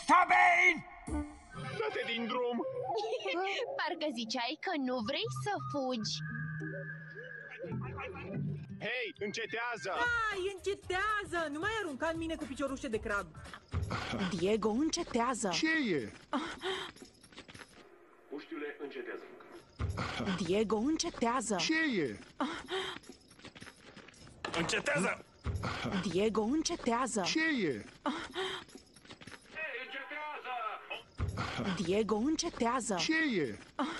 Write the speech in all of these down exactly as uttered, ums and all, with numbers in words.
Sabine! Dă-te din drum! Parcă ziceai că nu vrei să fugi. Hei, încetează! Hai, încetează! Nu mai arunca în mine cu piciorușe de crab. Diego, încetează! Ce e? Puștiule, încetează. Diego, încetează! Ce e? Încetează! Diego, încetează! Ce e? Diego, încetează! Ce e?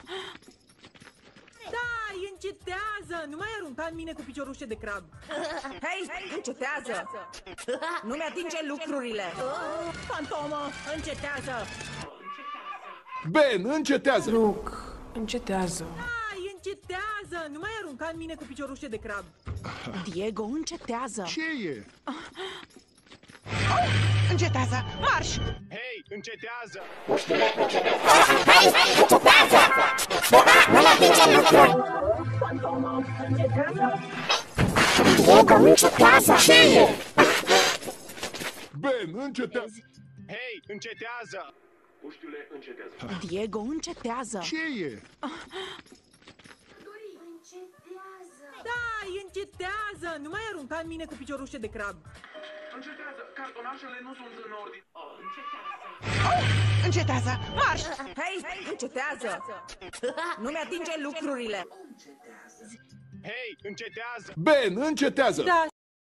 Dai, încetează! Nu mai arunca în mine cu piciorușe de crab. Hei, încetează! Nu mi-atinge lucrurile! Fantomă, încetează! Ben, încetează! Luc, încetează! Dai, încetează! Nu mai arunca în mine cu piciorușe de crab. Diego, încetează! Ce e? Încetează! Marș! Hei, încetează! Diego, încetează! Ce e? Ben, încetează! Hei, încetează! Puștiule, încetează. Diego, încetează! Ce e? Dai, încetează! Nu mai arunca în mine cu piciorușe de crab. Încetează! Cartonașele nu sunt în ordine. Încetează! Marș! Hei, încetează! Nu mi-atinge lucrurile! Hei, încetează! Ben, încetează! Da,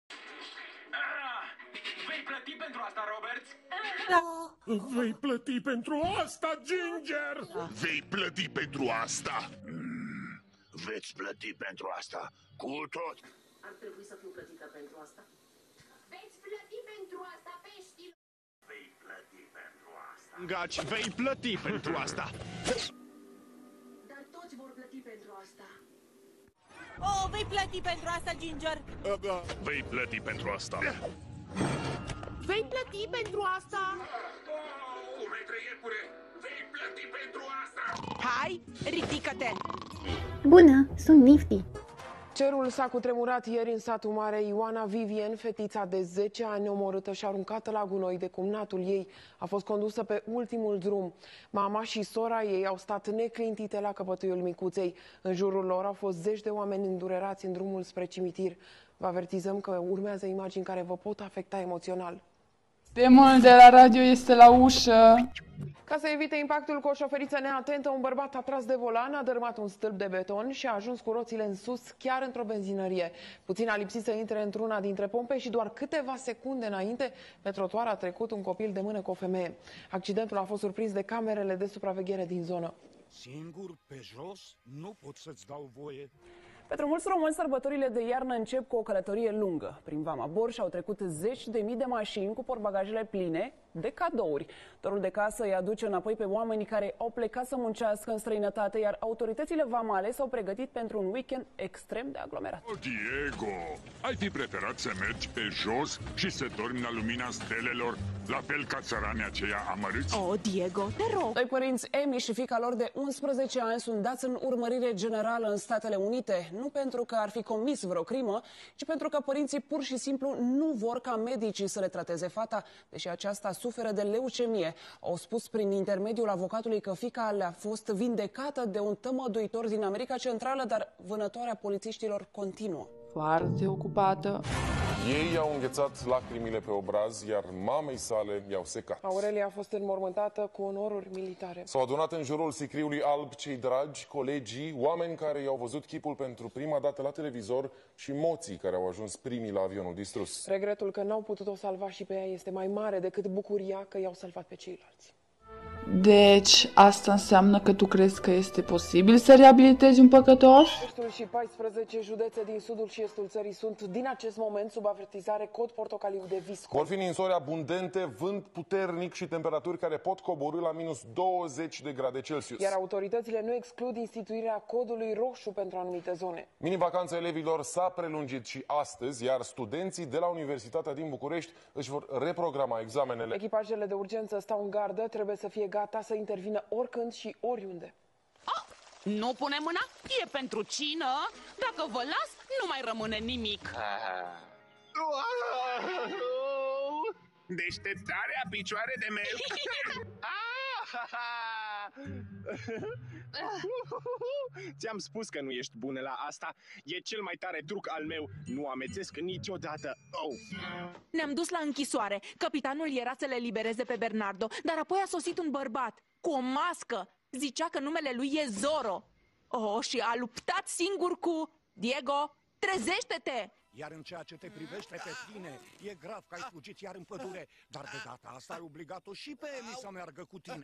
Vei plăti pentru asta, Robert? da. Vei plăti pentru asta, Ginger! Vei plăti pentru asta? Mm, veți plăti pentru asta, cu tot. Ar trebui să fiu plătită pentru asta? Veți plăti pentru asta, pești! Vei plăti pentru asta. Gaci, vei plăti pentru asta. Dar toți vor plăti pentru asta. Oh, vei plăti pentru asta, Ginger! Vei plăti pentru asta. Vei plăti pentru asta? Umetre iepure, vei plăti pentru asta. Hai, ridică-te! Bună, sunt Nifty. Cerul s-a cutremurat ieri în satul mare. Ioana Vivien, fetița de zece ani omorâtă și aruncată la gunoi de cumnatul ei, a fost condusă pe ultimul drum. Mama și sora ei au stat neclintite la căpătâiul micuței. În jurul lor au fost zeci de oameni îndurerați în drumul spre cimitir. Vă avertizăm că urmează imagini care vă pot afecta emoțional. Demnul de la radio este la ușă. Ca să evite impactul cu o șoferiță neatentă, un bărbat a tras de volan, a dărâmat un stâlp de beton și a ajuns cu roțile în sus, chiar într-o benzinărie. Puțin a lipsit să intre într-una dintre pompe și doar câteva secunde înainte, pe trotuar a trecut un copil de mână cu o femeie. Accidentul a fost surprins de camerele de supraveghere din zonă. Singur pe jos nu pot să-ți dau voie. Pentru mulți români, sărbătorile de iarnă încep cu o călătorie lungă. Prin Vama Borș au trecut zeci de mii de mașini cu portbagajele pline de cadouri. Torul de casă îi aduce înapoi pe oamenii care au plecat să muncească în străinătate, iar autoritățile vamale s-au pregătit pentru un weekend extrem de aglomerat. Oh, Diego, ai fi preferat să mergi pe jos și să dormi la lumina stelelor, la fel ca țăranii aceia amărâți? Oh, Diego, te rog! Doi părinți, Emi și fiica lor de unsprezece ani, sunt dați în urmărire generală în Statele Unite. Nu pentru că ar fi comis vreo crimă, ci pentru că părinții pur și simplu nu vor ca medicii să le trateze fata, deși aceasta suferă de leucemie. Au spus prin intermediul avocatului că fiica le-a fost vindecată de un tămăduitor din America Centrală, dar vânătoarea polițiștilor continuă. Foarte ocupată. Ei i-au înghețat lacrimile pe obraz, iar mamei sale i-au secat. Aurelia a fost înmormântată cu onoruri militare. S-au adunat în jurul sicriului alb cei dragi, colegii, oameni care i-au văzut chipul pentru prima dată la televizor și moții care au ajuns primii la avionul distrus. Regretul că n-au putut-o salva și pe ea este mai mare decât bucuria că i-au salvat pe ceilalți. Deci, asta înseamnă că tu crezi că este posibil să reabilitezi un păcătos? Estul și paisprezece județe din sudul și estul țării sunt din acest moment sub avertizare cod portocaliu de visco. Vor fi ninsori abundente, vânt puternic și temperaturi care pot coborî la minus douăzeci de grade Celsius. Iar autoritățile nu exclud instituirea codului roșu pentru anumite zone. Mini-vacanța elevilor s-a prelungit și astăzi, iar studenții de la Universitatea din București își vor reprograma examenele. Echipajele de urgență stau în gardă, trebuie să fie gata să intervină oricând și oriunde. Ah, nu pune mâna, e pentru cină. Dacă vă las, nu mai rămâne nimic. Deșteptarea picioare de melc. Ți-am spus că nu ești bună la asta. E cel mai tare truc al meu. Nu amețesc niciodată. Oh. Ne-am dus la închisoare. Capitanul era să le libereze pe Bernardo, dar apoi a sosit un bărbat cu o mască. Zicea că numele lui e Zorro. Oh, și a luptat singur cu... Diego, trezește-te! Iar în ceea ce te privește pe tine, e grav că ai fugit iar în pădure. Dar de data asta ai obligat-o și pe Eli să meargă cu tine.